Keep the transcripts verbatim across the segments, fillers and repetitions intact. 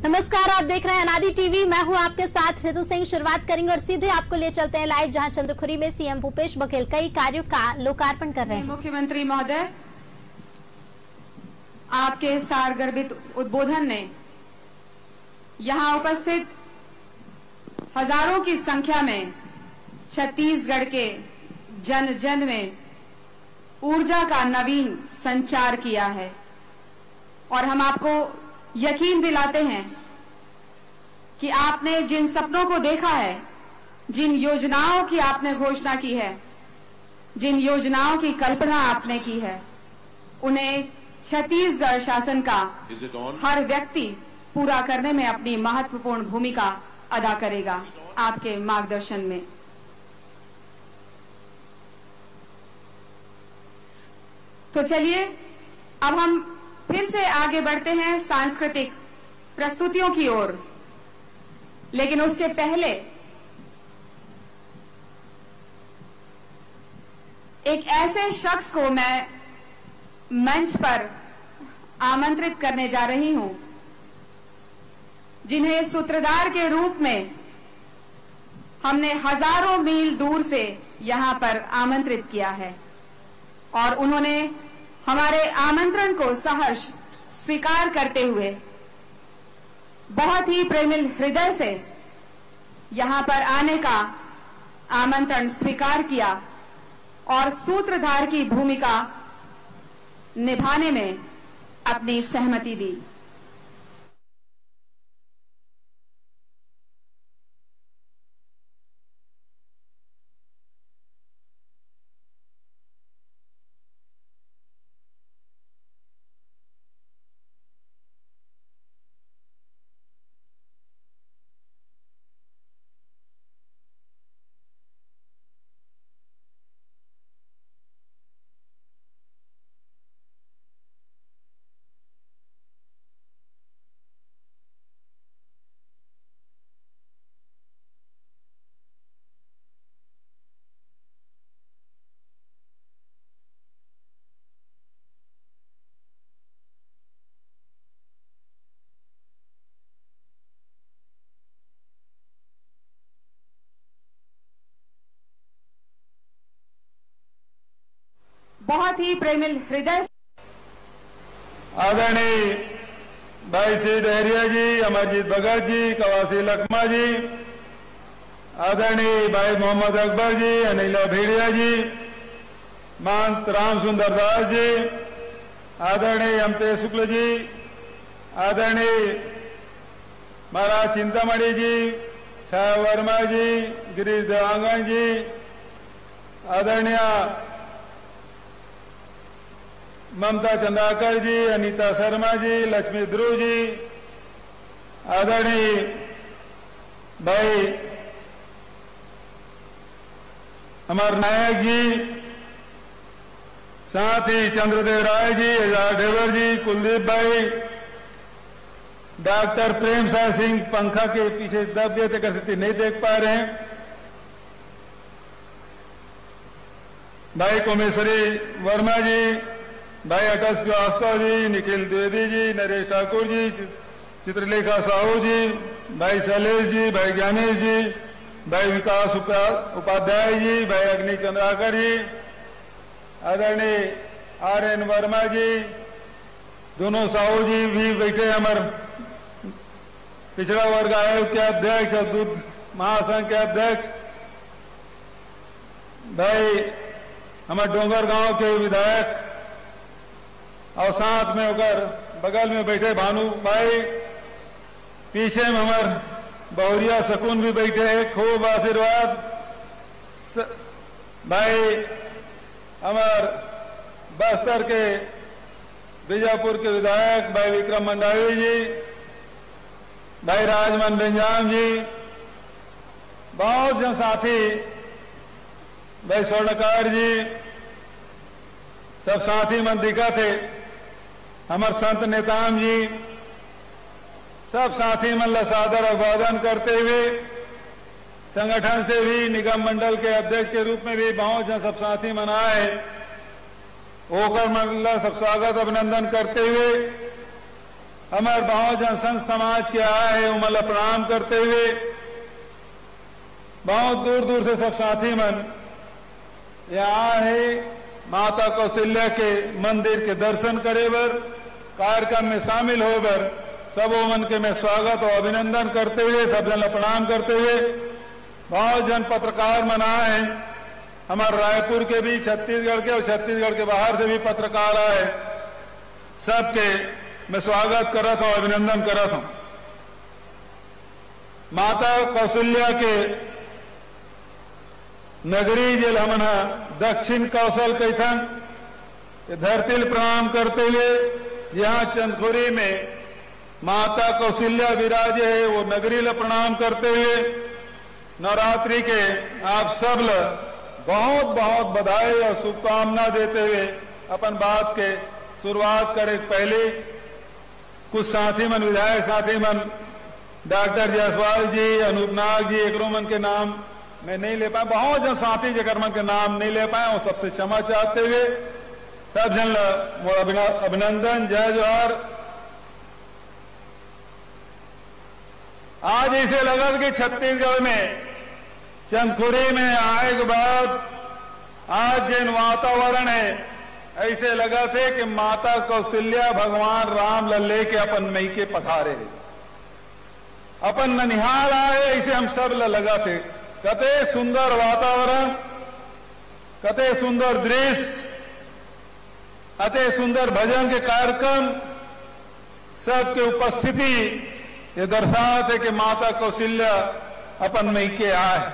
नमस्कार, आप देख रहे हैं अनादि टीवी। मैं हूं आपके साथ ऋतु सिंह। शुरुआत करेंगे और सीधे आपको ले चलते हैं लाइव, जहां चंद्रखुरी में सीएम भूपेश बघेल कई कार्यों का लोकार्पण कर रहे हैं। मुख्यमंत्री महोदय, आपके सारगर्भित उद्बोधन ने यहां उपस्थित हजारों की संख्या में छत्तीसगढ़ के जन जन में ऊर्जा का नवीन संचार किया है और हम आपको यकीन दिलाते हैं कि आपने जिन सपनों को देखा है, जिन योजनाओं की आपने घोषणा की है, जिन योजनाओं की कल्पना आपने की है, उन्हें छत्तीसगढ़ शासन का हर व्यक्ति पूरा करने में अपनी महत्वपूर्ण भूमिका अदा करेगा आपके मार्गदर्शन में। तो चलिए अब हम फिर से आगे बढ़ते हैं सांस्कृतिक प्रस्तुतियों की ओर, लेकिन उसके पहले एक ऐसे शख्स को मैं मंच पर आमंत्रित करने जा रही हूं जिन्हें सूत्रधार के रूप में हमने हजारों मील दूर से यहां पर आमंत्रित किया है और उन्होंने हमारे आमंत्रण को सहर्ष स्वीकार करते हुए बहुत ही प्रेमिल हृदय से यहां पर आने का आमंत्रण स्वीकार किया और सूत्रधार की भूमिका निभाने में अपनी सहमति दी। बहुत ही प्रेमिल हृदय आदरणीय भाई सी डहरिया जी, अमरजीत भगत जी, कवासी लखमा जी, आदरणीय भाई मोहम्मद अकबर जी, अनिला भेड़िया जी, महंत राम सुंदर दास जी, आदरणीय अमते शुक्ल जी, आदरणीय महाराज चिंतामणि जी, छाया वर्मा जी, गिरीश देवांगन जी, आदरणीय ममता चंद्राकर जी, अनीता शर्मा जी, लक्ष्मी ध्रुव जी, आदरणीय भाई अमर नायक जी, साथ ही चंद्रदेव राय जी, एजाज ढेबर जी, कुलदीप भाई, डॉक्टर प्रेम साय सिंह पंखा के पीछे दब गए थे, स्थिति नहीं देख पा रहे हैं, भाई कोमेश्वरी वर्मा जी, भाई अटल श्रीवास्तव जी, निखिल द्विवेदी जी, नरेश ठाकुर जी, चित्रलेखा साहू जी, भाई शैलेश जी, भाई ज्ञानेश जी, भाई विकास उपाध्याय जी, भाई अग्नि चंद्राकर जी, आदरणीय आर एन वर्मा जी, दोनों साहू जी भी बैठे, हमारे पिछड़ा वर्ग आयोग के अध्यक्ष, दूध महासंघ के अध्यक्ष, भाई हमारे डोंगर गांव के विधायक और साथ में होकर बगल में बैठे भानु भाई, पीछे में हमारे बहुरिया सकून भी बैठे हैं, खूब आशीर्वाद भाई हमार बस्तर के बीजापुर के विधायक भाई विक्रम मंडावी जी, भाई राजमन बेंजाम जी, बहुत जन साथी भाई स्वर्णकार जी, सब साथी मन दिखा थे, हमारे संत नेताम जी, सब साथी मन ला सादर अभिवादन करते हुए संगठन से भी निगम मंडल के अध्यक्ष के रूप में भी बहुत जन सब साथी मन आए, होकर मन ला सब स्वागत अभिनंदन करते हुए हमारे बहुजन संघ समाज के आए उमल प्रणाम करते हुए बहुत दूर दूर से सब साथी मन यहाँ है माता कौशल्या के मंदिर के दर्शन करे बर, कार्यक्रम में शामिल हो बर सब मन के मैं स्वागत और अभिनंदन करते हुए सब जन प्रणाम करते हुए बहुत जन पत्रकार मन आए हैं हमारे रायपुर के भी, छत्तीसगढ़ के और छत्तीसगढ़ के बाहर से भी पत्रकार आए, सबके मैं स्वागत करत हूं, अभिनंदन करत हूं। माता कौशल्या के नगरी जेल हमन दक्षिण कौशल कैथन धरती प्रणाम करते हुए यहाँ चंदखुरी में माता कौशल्या विराजे है वो नगरी ल प्रणाम करते हुए नवरात्रि के आप सब ल बहुत बहुत बधाई और शुभकामना देते हुए अपन बात के शुरुआत करे। पहले कुछ साथी मन, विधायक साथी मन, डॉक्टर जायसवाल जी, अनूप नाग जी, एकरो मन के नाम मैं नहीं ले पाए, बहुत जन साथी जकर मन के नाम नहीं ले पाए, वो सबसे क्षमा चाहते हुए सब जन मोर अभिनंदन, जय जोहार। आज ऐसे लगा कि छत्तीसगढ़ में चंदखुरी में आए के बाद आज जिन वातावरण है ऐसे लगा थे कि माता कौशल्या भगवान राम लल्ले के अपन मई के पधारे अपन ननिहाल आए, ऐसे हम सब लगा थे। कते सुंदर वातावरण, कते सुंदर दृश्य, अते सुंदर भजन के कार्यक्रम, सबके उपस्थिति ये दर्शाते है कि माता कौशल्या अपन मई के आए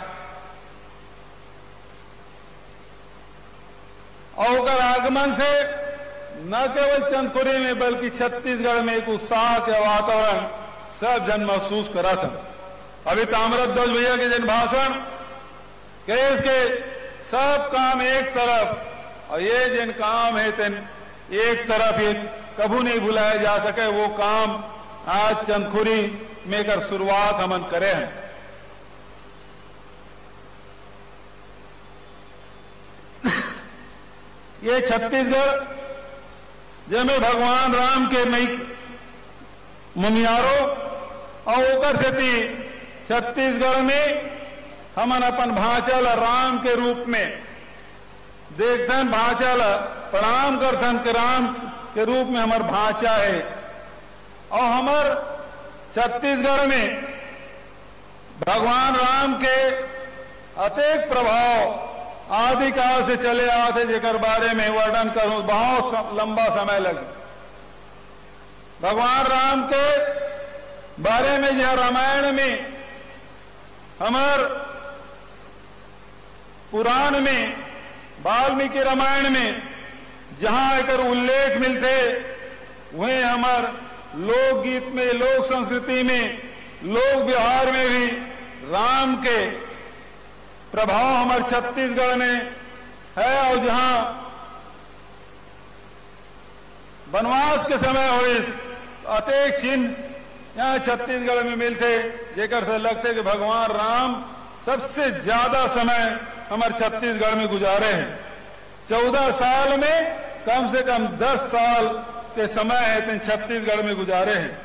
और आगमन से न केवल चंदखुरी में बल्कि छत्तीसगढ़ में एक उत्साह के वातावरण सब जन महसूस करा था। अभी ताम्रध्वज भैया के जन भाषण के इसके सब काम एक तरफ और ये जिन काम है तेन एक तरफ ये कभू नहीं भुलाया जा सके, वो काम आज चंदखुरी में कर शुरुआत हमन करे हैं। ये छत्तीसगढ़ जमे भगवान राम के मई मुनियारो और ओकर सेती छत्तीसगढ़ में हमन अपन भांचल राम के रूप में देखथन, भांचल प्रणाम करथन के राम के रूप में हमार भांचा है। और हमार छत्तीसगढ़ में भगवान राम के अतेक प्रभाव आदिकाल से चले आते जेकर बारे में वर्णन करूं बहुत लंबा समय लगे। भगवान राम के बारे में यह रामायण में हमार पुराण में वाल्मीकि रामायण में जहां एक उल्लेख मिलते वहीं हमार लोकगीत में, लोक संस्कृति में, लोक व्यवहार में भी राम के प्रभाव हमारे छत्तीसगढ़ में है। और जहां वनवास के समय हुए अनेक चिन्ह यहाँ छत्तीसगढ़ में मिलते जेकर से लगते कि भगवान राम सबसे ज्यादा समय हमारे छत्तीसगढ़ में गुजारे हैं। चौदह साल में कम से कम दस साल के समय है तो छत्तीसगढ़ में गुजारे हैं।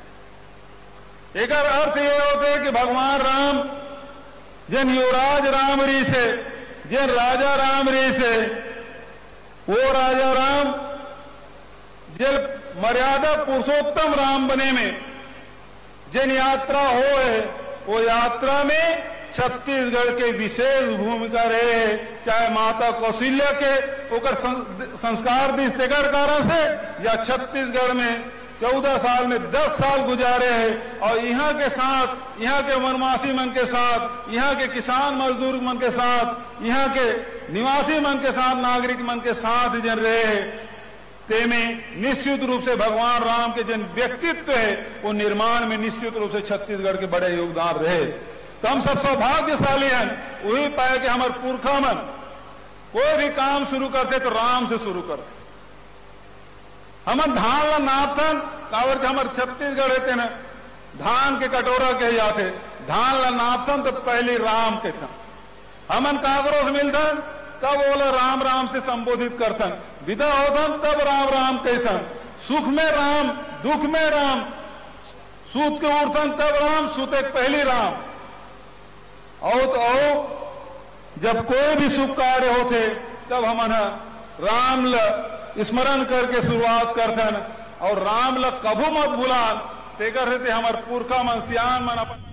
एक अर्थ ये होते कि भगवान राम जिन युवराज राम री से, जिन राजा राम री से, वो राजा राम जिन मर्यादा पुरुषोत्तम राम बने में जिन यात्रा हो है वो यात्रा में छत्तीसगढ़ के विशेष भूमिका रहे, चाहे माता कौशल्या के ओकर संस्कार दिस्तेगर कारण से या छत्तीसगढ़ में चौदह साल में दस साल गुजारे हैं। और यहाँ के साथ, यहाँ के वनवासी मन के साथ, यहाँ के किसान मजदूर मन के साथ, यहाँ के निवासी मन के साथ, नागरिक मन के साथ जन रहे ते में निश्चित रूप से भगवान राम के जन व्यक्तित्व है वो निर्माण में निश्चित रूप से छत्तीसगढ़ के बड़े योगदान रहे। तो हम सब सौभाग्यशाली हैं, वही पाए कि हमारे पुरखा मन कोई भी काम शुरू करते तो राम से शुरू करते। हम धान ला नापथन कावर हमारे छत्तीसगढ़ रहते न धान के कटोरा कहे जाते, धान ला नापथन तो पहले राम के था। हमन कागरों से मिलथन तब बोला राम राम से संबोधित करथन, विदा होथन तब राम राम कहथन, सुख में राम, दुख में राम, सूत के उठन तब राम, सूते पहली राम। आओ तो आओ, जब कोई भी शुभ कार्य होते तब हम राम ल स्मरण करके शुरुआत करते हैं। और राम ल कभू मत भूलान, तेकर रहते हमारे पुरखा मन सियान मन अपन